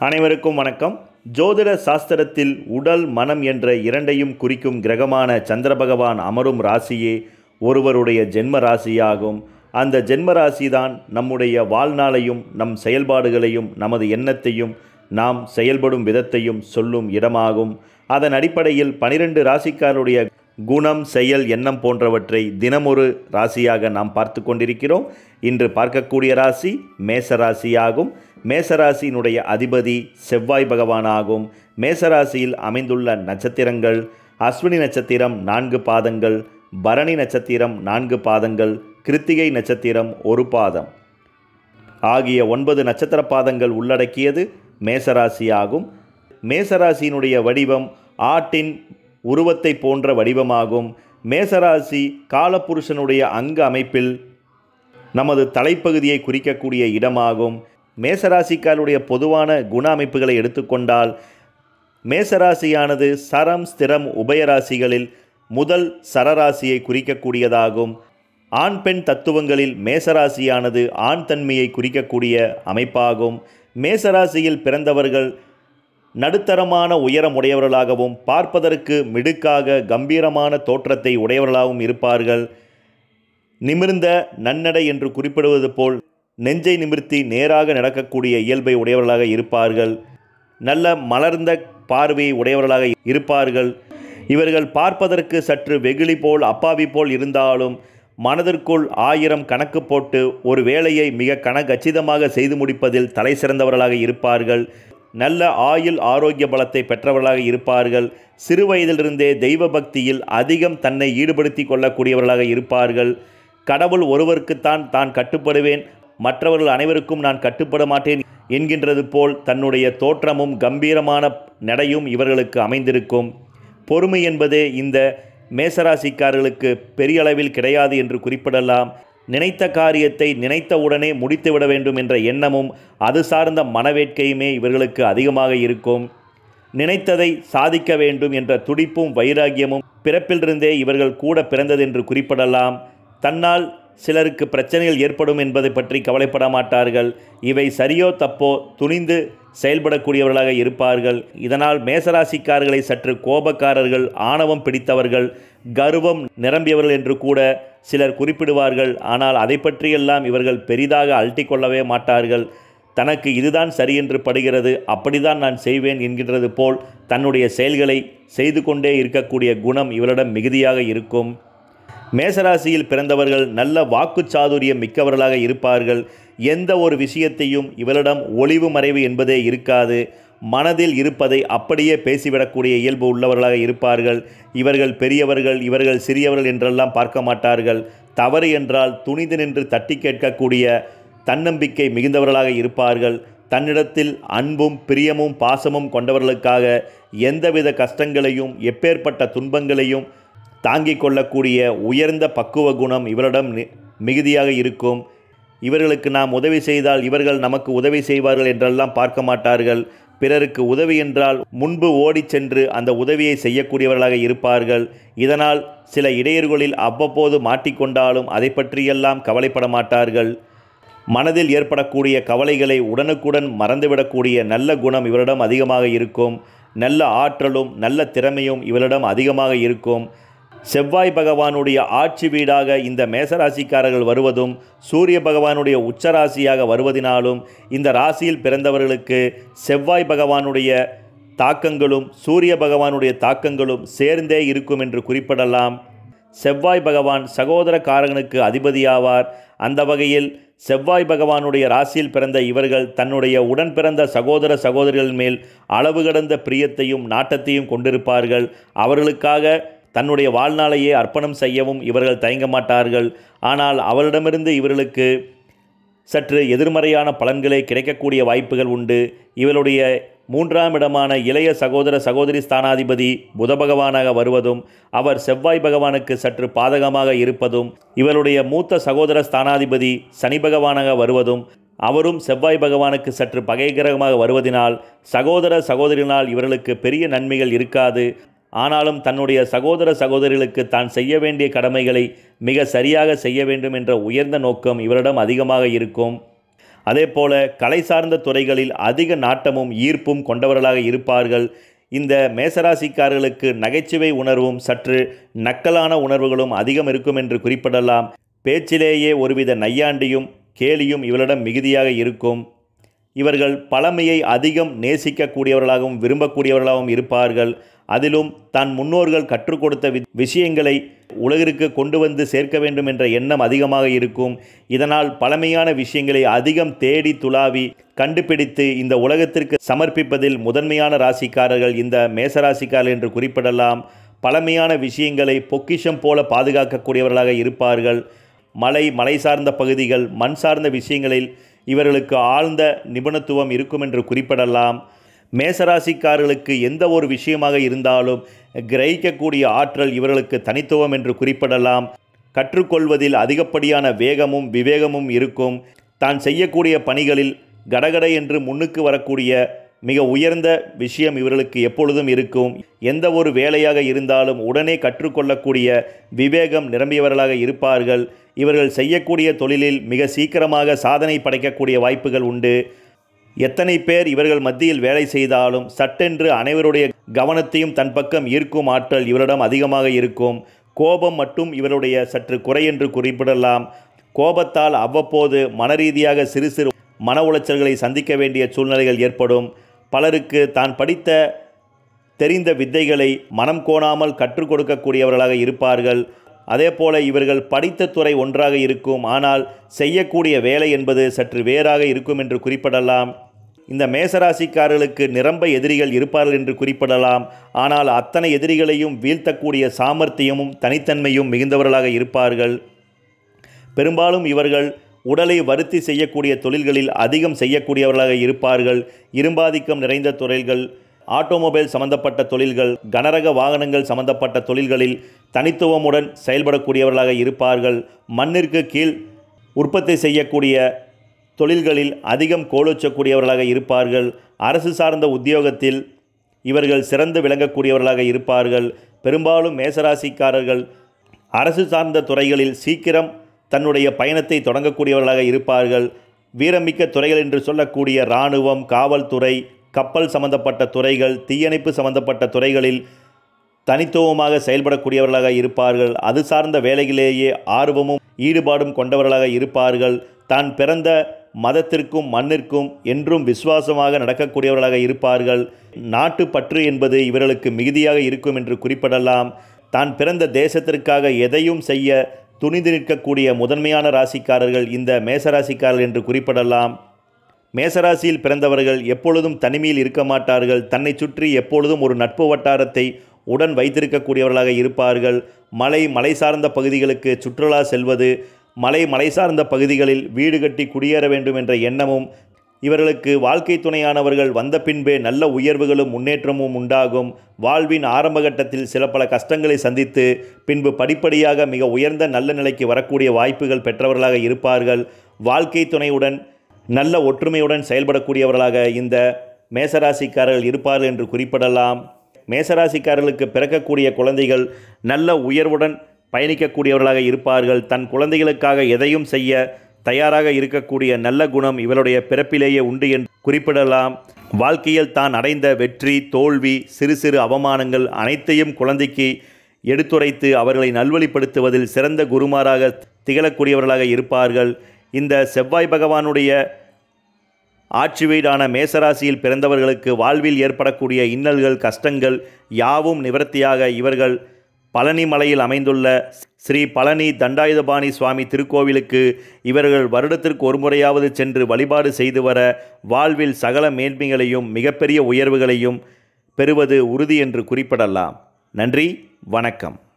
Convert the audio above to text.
அனைவருக்கும் வணக்கம். ஜோதிட சாஸ்திரத்தில் உடல் மனம் என்ற இரண்டையும் குறிக்கும் கிரகமான சந்திர பகவான் அமரும் ராசியே ஒருவருடைய ஜென்ம ராசியாகும். அந்த ஜென்ம ராசிதான் நம்முடைய வாழ்நாளையும் நம் செயல்பாடுகளையும் நமது எண்ணத்தையும் நாம் செயல்படும் விதத்தையும் சொல்லும் இடமாகும். அதன் அடிப்படையில் 12 ராசிக்காரருடைய குணம், செயல், எண்ணம் போன்றவற்றை தினமொரு ராசியாக நாம் பார்த்து கொண்டிருக்கிறோம். இன்று பார்க்கக்கூடிய ராசி மேச ராசியாகும். மேசராசியினுடைய அதிபதி செவ்வாய் பகவானாகும். மேசராசியில் அமைந்துள்ள நட்சத்திரங்கள்: அஸ்வினி நட்சத்திரம் 4 பாதங்கள், பரணி நட்சத்திரம் 4 பாதங்கள், கிருத்திகை நட்சத்திரம் 1 பாதம் ஆகிய 9 நட்சத்திர பாதங்கள் உள்ளடக்கியது மேசராசியாகும். மேசராசியினுடைய வடிவம் ஆட்டின் உருவத்தை போன்ற வடிவமாகும். மேசராசி காலபுருஷனுடைய அங்க அமைப்பில் நமது தலைப்பகுதியை குறிக்கக்கூடிய இடமாகும். மேசராசிக்காருடைய பொதுவான குண அமைப்புகளை எடுத்துக்கொண்டால் மேசராசியானது சரம், ஸ்திரம், உபயராசிகளில் முதல் சரராசியை குறிக்கக்கூடியதாகும். ஆண் பெண் தத்துவங்களில் மேசராசியானது ஆண் தன்மையை குறிக்கக்கூடிய அமைப்பாகும். மேசராசியில் பிறந்தவர்கள் நடுத்தரமான உயரம் உடையவர்களாகவும் பார்ப்பதற்கு மிடுக்காக கம்பீரமான தோற்றத்தை உடையவர்களாகவும் இருப்பார்கள். நிமிர்ந்த நன்னடை என்று குறிப்பிடுவது போல் நெஞ்சை நிமிர்த்தி நேராக நடக்கக்கூடிய இயல்பை உடையவர்களாக இருப்பார்கள். நல்ல மலர்ந்த பார்வையை உடையவர்களாக இருப்பார்கள். இவர்கள் பார்ப்பதற்கு சற்று வெகுளி போல், அப்பாவி போல் இருந்தாலும் மனதிற்குள் 1000 கணக்கு போட்டு ஒரு வேலையை மிக கச்சிதமாக செய்து முடிப்பதில் தலை சிறந்தவர்களாக இருப்பார்கள். நல்ல ஆயுள் ஆரோக்கிய பலத்தை பெற்றவர்களாக இருப்பார்கள். சிறு வயதிலிருந்தே தெய்வ பக்தியில் அதிகம் தன்னை ஈடுபடுத்தி கொள்ளக்கூடியவர்களாக இருப்பார்கள். கடவுள் ஒருவருக்குத்தான் தான் கட்டுப்படுவேன், மற்றவர்கள் அனைவருக்கும் நான் கட்டுப்பட மாட்டேன் என்கின்றது போல் தன்னுடைய தோற்றமும் கம்பீரமான நடையும் இவர்களுக்கு அமைந்திருக்கும். பொறுமை என்பதே இந்த மேசராசிக்காரர்களுக்கு பெரிய அளவில் கிடையாது என்று குறிப்பிடலாம். நினைத்த காரியத்தை நினைத்த உடனே முடித்துவிட வேண்டும் என்ற எண்ணமும் அது சார்ந்த மனவேட்கையுமே இவர்களுக்கு அதிகமாக இருக்கும். நினைத்ததை சாதிக்க வேண்டும் என்ற துடிப்பும் வைராகியமும் பிறப்பிலிருந்தே இவர்கள் கூட பிறந்தது என்று குறிப்பிடலாம். தன்னால் சிலருக்கு பிரச்சனைகள் ஏற்படும் என்பதை பற்றி கவலைப்பட மாட்டார்கள். இவை சரியோ தப்போ துணிந்து செயல்படக்கூடியவர்களாக இருப்பார்கள். இதனால் மேசராசிக்காரர்களை சற்று கோபக்காரர்கள், ஆணவம் பிடித்தவர்கள், கர்வம் நிரம்பியவர்கள் என்று கூட சிலர் குறிப்பிடுவார்கள். ஆனால் அதை பற்றியெல்லாம் இவர்கள் பெரிதாக அலட்டிக்கொள்ளவே மாட்டார்கள். தனக்கு இதுதான் சரி என்று படுகிறது, அப்படிதான் நான் செய்வேன் என்கின்றது போல் தன்னுடைய செயல்களை செய்து கொண்டே இருக்கக்கூடிய குணம் இவரிடம் மிகுதியாக இருக்கும். மேசராசியில் பிறந்தவர்கள் நல்ல வாக்குச்சாதுரியம் மிக்கவர்களாக இருப்பார்கள். எந்த ஒரு விஷயத்தையும் இவரிடம் ஒளிவு மறைவு என்பதே இருக்காது. மனதில் இருப்பதை அப்படியே பேசிவிடக்கூடிய இயல்பு உள்ளவர்களாக இருப்பார்கள். இவர்கள் பெரியவர்கள், இவர்கள் சிறியவர்கள் என்றெல்லாம் பார்க்க மாட்டார்கள். தவறு என்றால் துணிந்து நின்று தட்டி கேட்கக்கூடிய தன்னம்பிக்கை மிகுந்தவர்களாக இருப்பார்கள். தன்னிடத்தில் அன்பும் பிரியமும் பாசமும் கொண்டவர்களுக்காக எந்தவித கஷ்டங்களையும் எப்பேற்பட்ட துன்பங்களையும் தாங்கிக் கொள்ளக்கூடிய உயர்ந்த பக்குவ குணம் இவரிடம் மிகுதியாக இருக்கும். இவர்களுக்கு நாம் உதவி செய்தால் இவர்கள் நமக்கு உதவி செய்வார்கள் என்றெல்லாம் பார்க்க மாட்டார்கள். பிறருக்கு உதவி என்றால் முன்பு ஓடிச் சென்று அந்த உதவியை செய்யக்கூடியவர்களாக இருப்பார்கள். இதனால் சில இடையூறுகளில் அவ்வப்போது மாட்டிக்கொண்டாலும் அதை பற்றியெல்லாம் கவலைப்பட மாட்டார்கள். மனதில் ஏற்படக்கூடிய கவலைகளை உடனுக்குடன் மறந்துவிடக்கூடிய நல்ல குணம் இவரிடம் அதிகமாக இருக்கும். நல்ல ஆற்றலும் நல்ல திறமையும் இவரிடம் அதிகமாக இருக்கும். செவ்வாய் பகவானுடைய ஆட்சி வீடாக இந்த மேசராசிக்காரர்கள் வருவதும் சூரிய பகவானுடைய உச்சராசியாக வருவதினாலும் இந்த ராசியில் பிறந்தவர்களுக்கு செவ்வாய் பகவானுடைய தாக்கங்களும் சூரிய பகவானுடைய தாக்கங்களும் சேர்ந்தே இருக்கும் என்று குறிப்பிடலாம். செவ்வாய் பகவான் சகோதர காரகனுக்கு அதிபதியாவார். அந்த வகையில் செவ்வாய் பகவானுடைய ராசியில் பிறந்த இவர்கள் தன்னுடைய உடன் பிறந்த சகோதர சகோதரிகள் மேல் அளவு கடந்த பிரியத்தையும் நாட்டத்தையும் கொண்டிருப்பார்கள். அவர்களுக்காக தன்னுடைய வாழ்நாளையே அர்ப்பணம் செய்யவும் இவர்கள் தயங்க மாட்டார்கள். ஆனால் அவரிடமிருந்து இவர்களுக்கு சற்று எதிர்மறையான பலன்களே கிடைக்கக்கூடிய வாய்ப்புகள் உண்டு. இவருடைய 3ஆம் இடமான இளைய சகோதர சகோதரி ஸ்தானாதிபதி புத பகவானாக வருவதும் அவர் செவ்வாய் பகவானுக்கு சற்று பாதகமாக இருப்பதும், இவருடைய மூத்த சகோதர ஸ்தானாதிபதி சனி பகவானாக வருவதும் அவரும் செவ்வாய் பகவானுக்கு சற்று பகைகிரகமாக வருவதினால் சகோதர சகோதரினால் இவர்களுக்கு பெரிய நன்மைகள் இருக்காது. ஆனாலும் தன்னுடைய சகோதர சகோதரிகளுக்கு தான் செய்ய வேண்டிய கடமைகளை மிக சரியாக செய்ய வேண்டும் என்ற உயர்ந்த நோக்கம் இவரிடம் அதிகமாக இருக்கும். அதேபோல கலை சார்ந்த துறைகளில் அதிக நாட்டமும் ஈர்ப்பும் கொண்டவர்களாக இருப்பார்கள். இந்த மேசராசிக்காரர்களுக்கு நகைச்சுவை உணர்வும் சற்று நக்கலான உணர்வுகளும் அதிகம் இருக்கும் என்று குறிப்பிடலாம். பேச்சிலேயே ஒருவித நையாண்டியும் கேலியும் இவரிடம் மிகுதியாக இருக்கும். இவர்கள் பழமையை அதிகம் நேசிக்கக்கூடியவர்களாகவும் விரும்பக்கூடியவர்களாகவும் இருப்பார்கள். அதிலும் தன் முன்னோர்கள் கற்றுக் கொடுத்த விஷயங்களை உலகிற்கு கொண்டு வந்து சேர்க்க வேண்டும் என்ற எண்ணம் அதிகமாக இருக்கும். இதனால் பழமையான விஷயங்களை அதிகம் தேடி துளாவி கண்டுபிடித்து இந்த உலகத்திற்கு சமர்ப்பிப்பதில் முதன்மையான ராசிக்காரர்கள் இந்த மேசராசிக்காரர்கள் என்று குறிப்பிடலாம். பழமையான விஷயங்களை பொக்கிஷம் போல பாதுகாக்கக்கூடியவர்களாக இருப்பார்கள். மலை சார்ந்த பகுதிகள், மண் சார்ந்த விஷயங்களில் இவர்களுக்கு ஆழ்ந்த நிபுணத்துவம் இருக்கும் என்று குறிப்பிடலாம். மேசராசிக்காரர்களுக்கு எந்த ஒரு விஷயமாக இருந்தாலும் கிரகிக்கக்கூடிய ஆற்றல் இவர்களுக்கு தனித்துவம் என்று குறிப்பிடலாம். கற்றுக்கொள்வதில் அதிகப்படியான வேகமும் விவேகமும் இருக்கும். தான் செய்யக்கூடிய பணிகளில் கடகடை என்று முன்னுக்கு வரக்கூடிய மிக உயர்ந்த விஷயம் இவர்களுக்கு எப்பொழுதும் இருக்கும். எந்த ஒரு வேலையாக இருந்தாலும் உடனே கற்றுக்கொள்ளக்கூடிய விவேகம் நிரம்பியவர்களாக இருப்பார்கள். இவர்கள் செய்யக்கூடிய தொழிலில் மிக சீக்கிரமாக சாதனை படைக்கக்கூடிய வாய்ப்புகள் உண்டு. எத்தனை பேர் இவர்கள் மத்தியில் வேலை செய்தாலும் சட்டென்று அனைவருடைய கவனத்தையும் தன் பக்கம் ஈர்க்கும் ஆற்றல் இவரிடம் அதிகமாக இருக்கும். கோபம் மட்டும் இவருடைய சற்று குறை என்று குறிப்பிடலாம். கோபத்தால் அவ்வப்போது மனரீதியாக சிறு சிறு மன உளைச்சல்களை சந்திக்க வேண்டிய சூழ்நிலைகள் ஏற்படும். பலருக்கு தான் படித்த தெரிந்த வித்தைகளை மனம் கோணாமல் கற்றுக் கொடுக்கக்கூடியவர்களாக இருப்பார்கள். அதேபோல இவர்கள் படித்த துறை ஒன்றாக இருக்கும், ஆனால் செய்யக்கூடிய வேலை என்பது சற்று வேறாக இருக்கும் என்று குறிப்பிடலாம். இந்த மேசராசிக்காரர்களுக்கு நிரம்ப எதிரிகள் இருப்பார்கள் என்று குறிப்பிடலாம். ஆனால் அத்தனை எதிரிகளையும் வீழ்த்தக்கூடிய சாமர்த்தியமும் தனித்தன்மையும் மிகுந்தவர்களாக இருப்பார்கள். பெரும்பாலும் இவர்கள் உடலை வருத்தி செய்யக்கூடிய தொழில்களில் அதிகம் செய்யக்கூடியவர்களாக இருப்பார்கள். இரும்பாதிக்கம் நிறைந்த தொழில்கள், ஆட்டோமொபைல் சம்பந்தப்பட்ட தொழில்கள், கனரக வாகனங்கள் சம்பந்தப்பட்ட தொழில்களில் தனித்துவமுடன் செயல்படக்கூடியவர்களாக இருப்பார்கள். மண்ணிற்கு கீழ் உற்பத்தி செய்யக்கூடிய தொழில்களில் அதிகம் கோலோச்சக்கூடியவர்களாக இருப்பார்கள். அரசு சார்ந்த உத்தியோகத்தில் இவர்கள் சிறந்து விளங்கக்கூடியவர்களாக இருப்பார்கள். பெரும்பாலும் மேசராசிக்காரர்கள் அரசு சார்ந்த துறைகளில் சீக்கிரம் தன்னுடைய பயணத்தை தொடங்கக்கூடியவர்களாக இருப்பார்கள். வீரமிக்க துறைகள் என்று சொல்லக்கூடிய இராணுவம், காவல்துறை, கப்பல் சம்பந்தப்பட்ட துறைகள், தீயணைப்பு சம்பந்தப்பட்ட துறைகளில் தனித்துவமாக செயல்படக்கூடியவர்களாக இருப்பார்கள். அது சார்ந்த வேலைகளிலேயே ஆர்வமும் ஈடுபாடும் கொண்டவர்களாக இருப்பார்கள். தான் பிறந்த மதத்திற்கும் மண்ணிற்கும் என்றும் விசுவாசமாக நடக்கக்கூடியவர்களாக இருப்பார்கள். நாட்டுப்பற்று என்பது இவர்களுக்கு மிகுதியாக இருக்கும் என்று குறிப்பிடலாம். தான் பிறந்த தேசத்திற்காக எதையும் செய்ய துணிந்து நிற்கக்கூடிய முதன்மையான ராசிக்காரர்கள் இந்த மேசராசிக்காரர்கள் என்று குறிப்பிடலாம். மேசராசியில் பிறந்தவர்கள் எப்பொழுதும் தனிமையில் இருக்க மாட்டார்கள். தன்னை சுற்றி எப்பொழுதும் ஒரு நட்பு வட்டாரத்தை உடன் வைத்திருக்கக்கூடியவர்களாக இருப்பார்கள். மலை சார்ந்த பகுதிகளுக்கு சுற்றுலா செல்வது, மலை சார்ந்த பகுதிகளில் வீடு கட்டி குடியேற வேண்டும் என்ற எண்ணமும் இவர்களுக்கு வாழ்க்கை துணையானவர்கள் வந்த பின்பே நல்ல உயர்வுகளும் முன்னேற்றமும் உண்டாகும். வாழ்வின் ஆரம்ப கட்டத்தில் சில பல கஷ்டங்களை சந்தித்து பின்பு படிப்படியாக மிக உயர்ந்த நல்ல நிலைக்கு வரக்கூடிய வாய்ப்புகள் பெற்றவர்களாக இருப்பார்கள். வாழ்க்கை துணையுடன் நல்ல ஒற்றுமையுடன் செயல்படக்கூடியவர்களாக இந்த மேசராசிக்காரர்கள் இருப்பார்கள் என்று குறிப்பிடலாம். மேசராசிக்காரர்களுக்கு பிறக்கக்கூடிய குழந்தைகள் நல்ல உயர்வுடன் பயணிக்கக்கூடியவர்களாக இருப்பார்கள். தன் குழந்தைகளுக்காக எதையும் செய்ய தயாராக இருக்கக்கூடிய நல்ல குணம் இவருடைய பிறப்பிலேயே உண்டு என்று குறிப்பிடலாம். வாழ்க்கையில் தான் அடைந்த வெற்றி, தோல்வி, சிறு சிறு அவமானங்கள் அனைத்தையும் குழந்தைக்கு எடுத்துரைத்து அவர்களை நல்வழிப்படுத்துவதில் சிறந்த குருமாராக திகழக்கூடியவர்களாக இருப்பார்கள். இந்த செவ்வாய் பகவானுடைய ஆட்சி வீடான மேசராசியில் பிறந்தவர்களுக்கு வாழ்வில் ஏற்படக்கூடிய இன்னல்கள், கஷ்டங்கள் யாவும் நிவர்த்தியாக இவர்கள் பழனி மலையில் அமைந்துள்ள ஸ்ரீ பழனி தண்டாயுதபாணி சுவாமி திருக்கோவிலுக்கு இவர்கள் வருடத்திற்கு ஒரு முறையாவது சென்று வழிபாடு செய்து வர வாழ்வில் சகல மேன்மைகளையும் மிகப்பெரிய உயர்வுகளையும் பெறுவது உறுதி என்று குறிப்பிடலாம். நன்றி, வணக்கம்.